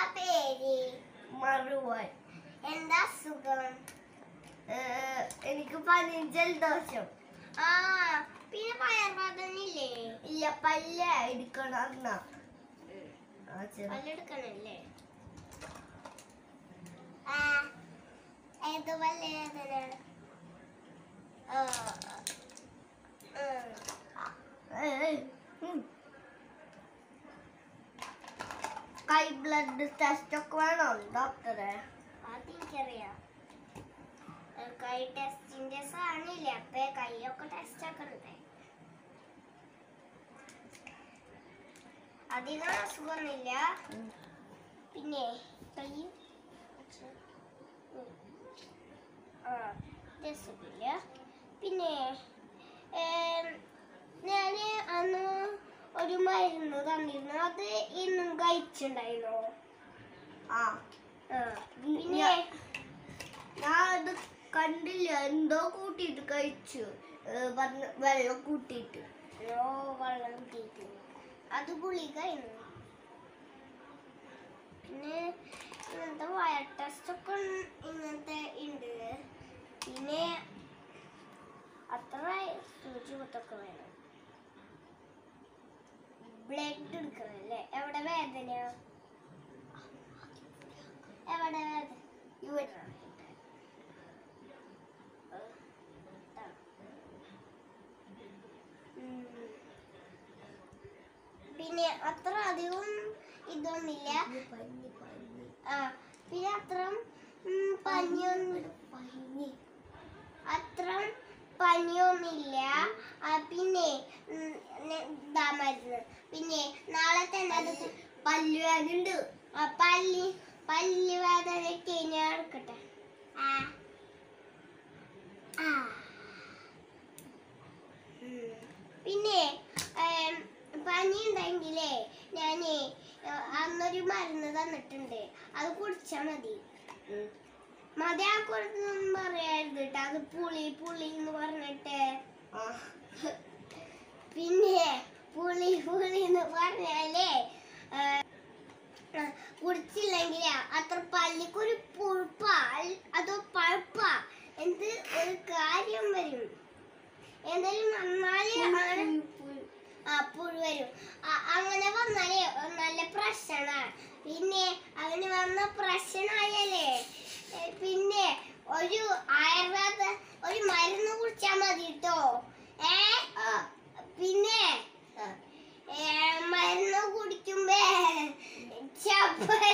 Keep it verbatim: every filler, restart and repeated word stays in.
പേര്? മറുവൻ. എന്താ സുഖം? എനിക്ക് പനി ജലദോഷം. ആ പിന്നെ വയറുവേദനയില്ലേ? ഇല്ല, പല്ല എടുക്കണം. പല്ലെടുക്കണല്ലേ? ആ ഏത് പല്ലുവേദന? കൈ ബ്ലഡ് ടെസ്റ്റ് ഒക്കെ വേണോ ഡോക്ടറെ? അതെനിക്കറിയാം. കൈ ടെസ്റ്റിന്റെ സാധനമില്ലേ, അപ്പൊ കൈയൊക്കെ ടെസ്റ്റ് ആക്കണ്ടേ? അധികം അസുഖമൊന്നുമില്ല. പിന്നെ കൈ ആ സുഖമില്ല. പിന്നെ ഞാന് അന്ന് ഒരു മരുന്ന് തന്നിരുന്നു, അത് ഇന്നും കഴിച്ചിട്ടുണ്ടായിരുന്നോ? ആ പിന്നെ ഞാൻ അത് കണ്ടില്ല, എന്തോ കൂട്ടിയിട്ട് കഴിച്ചു. വെള്ളം കൂട്ടിയിട്ട്. ഓ വെള്ളം കൂട്ടിയിട്ട് അത് ഗുളികയായിരുന്നു. പിന്നെ ഇങ്ങനത്തെ വയർ ടെസ്റ്റ് ഒക്കെ ഇങ്ങനത്തെ ഉണ്ട്. പിന്നെ അത്ര സൂചി കുത്തൊക്കെ വേണം. ബ്ലഡ് എടുക്കണല്ലേ? എവിടെ വേദന? എവിടെ വേദന? ഇവിടെ. പിന്നെ അത്ര അധികം ഇതൊന്നുമില്ല. ആ പിന്നെ അത്ര പനിയൊന്നും അത്ര പനിയൊന്നുമില്ല. പിന്നെ ഇതാ മരുന്ന്. പിന്നെ നാളെ തന്നെ അത് പല്ല് വേദന ഉണ്ട്. ആ പല്ല് പല്ല് വേദനയ്ക്ക് ഞാൻ എടുക്കട്ടെ. ആ ആ പിന്നെ പനി ഉണ്ടെങ്കിലേ ഞാന് അന്നൊരു മരുന്ന് തന്നിട്ടുണ്ട്, അത് കുടിച്ചാ മതി. മതി ആ കൊടുത്തൊന്നും പറയരുത് കേട്ടോ, അത് പുളി പുളി എന്ന് പറഞ്ഞിട്ട്. പിന്നെ പുളി പുളി എന്ന് പറഞ്ഞാലേ കുടിച്ചില്ലെങ്കിൽ അത്ര പല്ലിക്കൊരു പുഴുപ്പാ അതോ പഴുപ്പാ എന്ത് ഒരു കാര്യം വരും. എന്തായാലും വന്നാല് ആ പുഴു വരും. അങ്ങനെ വന്നാലേ നല്ല പ്രശ്നമാണ്. പിന്നെ അങ്ങനെ വന്ന പ്രശ്നമായാലേ പിന്നെ ഒരു ആയുർവേദ ഒരു മരുന്ന് കുടിച്ചാ മതി കേട്ടോ. ഏ പിന്നെ മരുന്ന് കുടിക്കുമ്പോ ചപ്പ